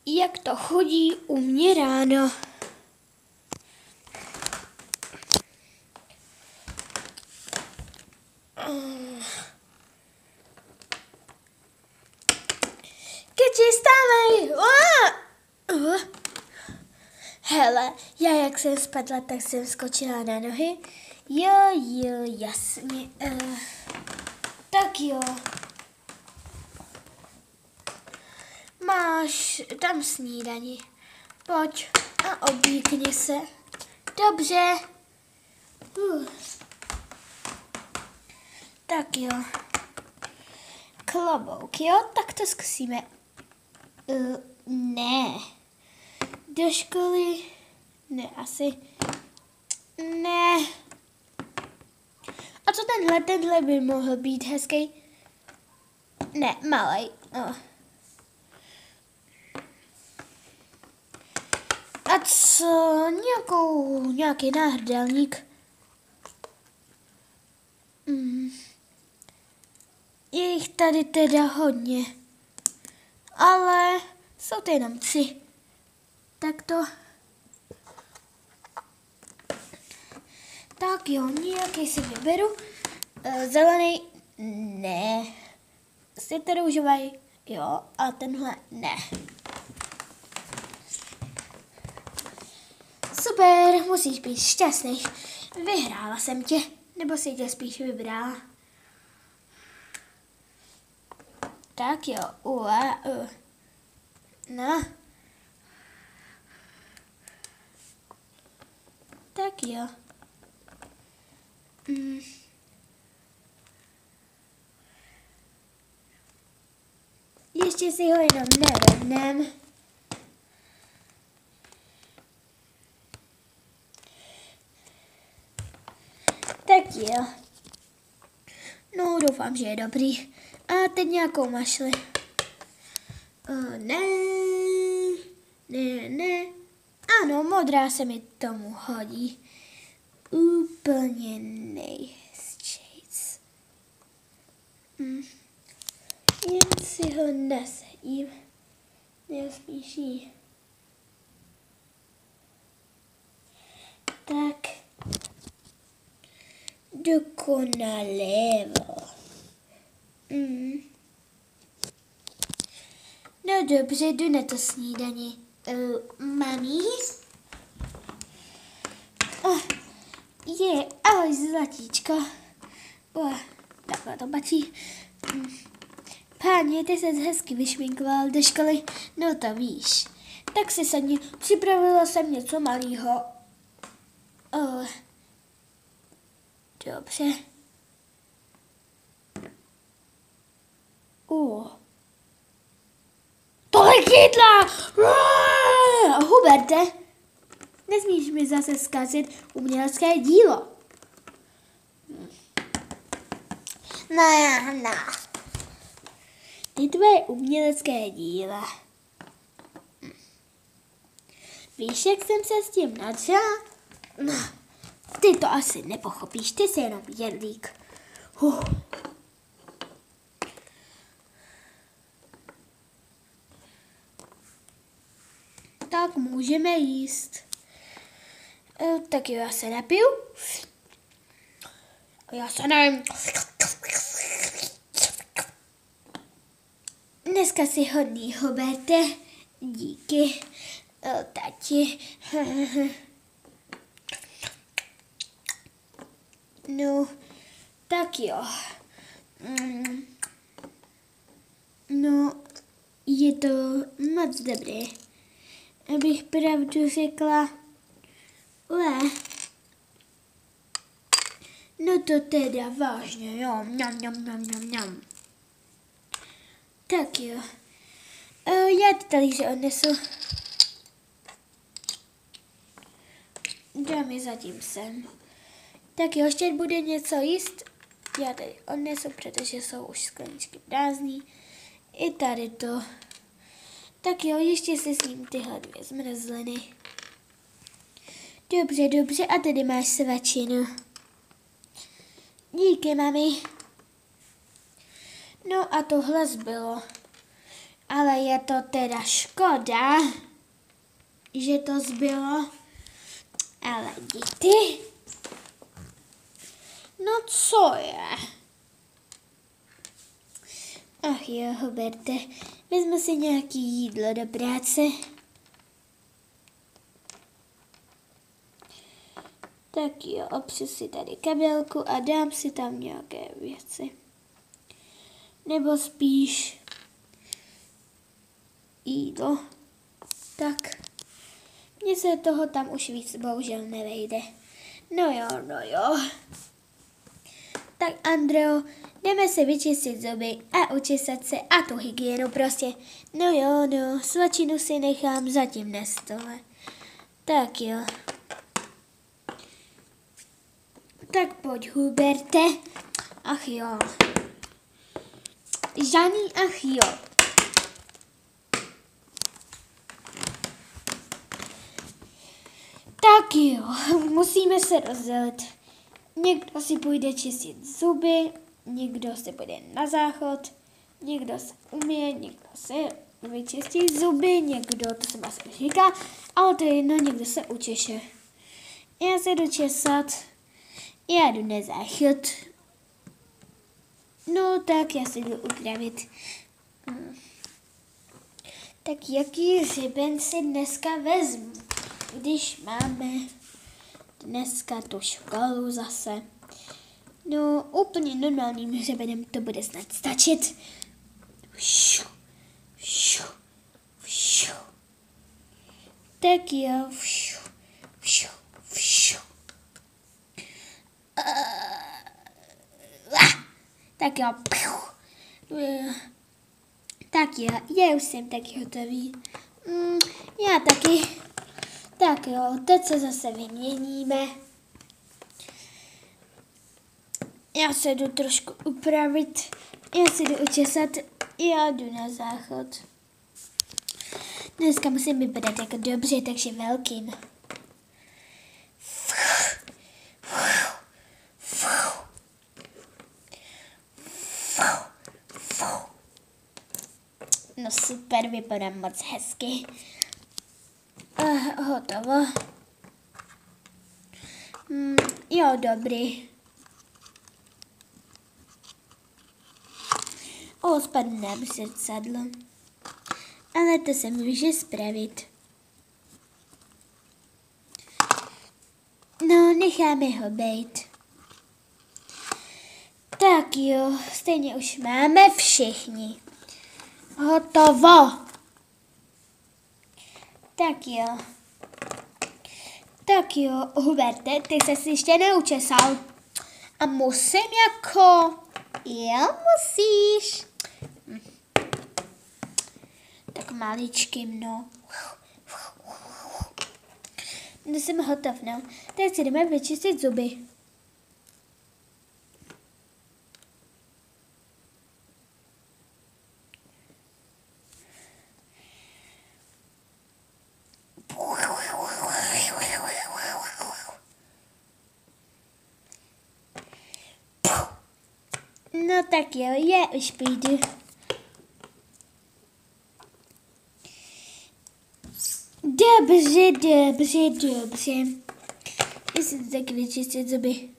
jak to chodí u mě ráno. Keči, stávej! Hele, já jak jsem spadla, tak jsem skočila na nohy. Jo, jasně. Tak jo. Máš tam snídani. Pojď a oblíkni se. Dobře. Tak jo. Klobouk, jo? Tak to zkusíme. Ne. Do školy? Ne, asi. Ne. A co tenhle? Tenhle by mohl být hezký. Ne, malej. A co? Nějaký náhrdelník? Je jich tady teda hodně. Ale jsou to jenom 3. Tak to. Tak jo, nějaký si vyberu. Zelený ne. Jste růžový, jo, a tenhle ne. Super, musíš být šťastný. Vyhrála jsem tě, nebo si tě spíš vybrala. Tak jo, no. Tak jo. Ještě si ho jenom nerovnám. Tak jo. No, doufám, že je dobrý. A teď nějakou mašli. Ne. Ano, modrá se mi tomu hodí. Úplně nejhezčejc. Jen si ho nasadím. Nejspíš jí. Tak. Dokonalevo. No dobře, jdu na to snídani. Mami? Ahoj zlatíčko. Takhle to patří. Páně, ty se hezky vyšminkoval do školy. No to víš. Tak si sedni, připravila jsem něco malýho. Dobře. Tolik jídla! Huberte, nesmíš mi zase zkazit umělecké dílo. No. Ty tvoje umělecké díla. Víš, jak jsem se s tím nadšla? No, ty to asi nepochopíš, ty jsi jenom jedlík. Tak můžeme jíst. Tak jo, já se napiju. Já se najím. Dneska jsi hodný, Huberte. Díky, tati. No, tak jo. No, je to moc dobré. Abych pravdu řekla. No to teda vážně, jo. Mňam. Tak jo. Já ty talíře odnesu. Dám je zatím sem. Tak jo, ještě bude něco jíst. Já tady odnesu, protože jsou už skleničky prázdný. I tady to. Tak jo, ještě si s ním tyhle 2 zmrzliny. Dobře, a tady máš svačinu. Díky, mami. No a tohle zbylo. Ale je to teda škoda, že to zbylo. Ale děti. No co je? Ach jo, Huberte, vezmu si nějaký jídlo do práce. Tak jo, opřu si tady kabelku a dám si tam nějaké věci. Nebo spíš jídlo. Tak, mně se toho tam už víc bohužel nevejde. No jo. Tak Andreo, jdeme si vyčistit zuby a učesat se a tu hygienu prostě. No jo, svačinu si nechám zatím na stole. Tak jo. Tak pojď, Huberte. Ach jo. Žaní, ach jo. Tak jo, musíme se rozdělit. Někdo si půjde čistit zuby, někdo se půjde na záchod, někdo se umije, někdo se vyčistí zuby, někdo, to se asi říká, ale to je jedno, někdo se učeše. Já se jdu česat, já jdu na záchod. No tak já se jdu upravit. Tak jaký hřeben si dneska vezmu, když máme dneska tu školu zase. No, úplně normálním hřebenem to bude snad stačit. Tak jo. Tak jo. Tak jo, já už jsem taky hotový. Já taky. Tak jo, teď se zase vyměníme. Já se jdu trošku upravit, já se jdu učesat, já jdu na záchod. Dneska musím vypadat jako dobře, takže velkým. No super, vypadám moc hezky. Hotovo. Jo, dobrý. Spadne nám zrcadlo. Ale to se může spravit. No, necháme ho bejt. Tak jo, stejně už máme všichni. Hotovo. Tak jo, Huberte, ty ses ještě neučesal. A musím jako? Jo, musíš. Tak maličkým, no. No jsem hotov, no. Teď si jdeme vyčistit zuby. No tak jo, já už půjdu. Dobře. Já si taky vyčistit zuby.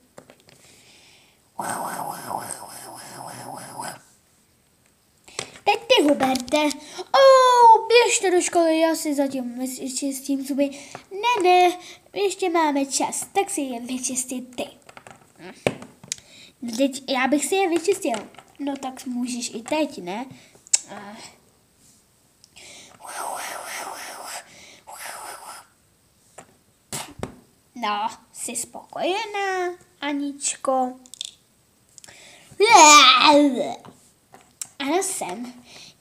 Teď ty, Huberte. Běžte do školy, já si zatím vyčistím zuby. Ne, ještě máme čas, tak si je vyčistit ty. Teď já bych si je vyčistil. No tak můžeš i teď, ne? No, jsi spokojená, Aničko? Ano, jsem.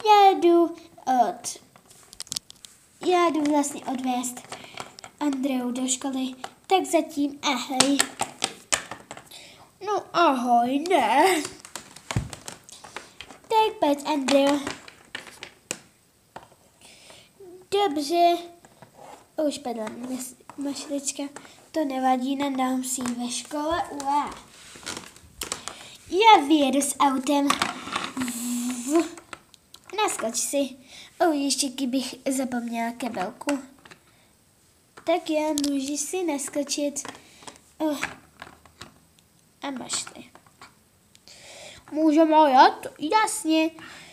Já jdu vlastně odvést Andreu do školy, tak zatím ahoj. No ahoj, ne. Tak pojď, Andreu. Dobře. Už padla mašlička. To nevadí, nadám si ji ve škole. Já vyjedu s autem. Naskoč si. ještě kdybych zapomněla kabelku. Tak já můžeš si naskočit. A máš ty. Můžeme jet? Jasně.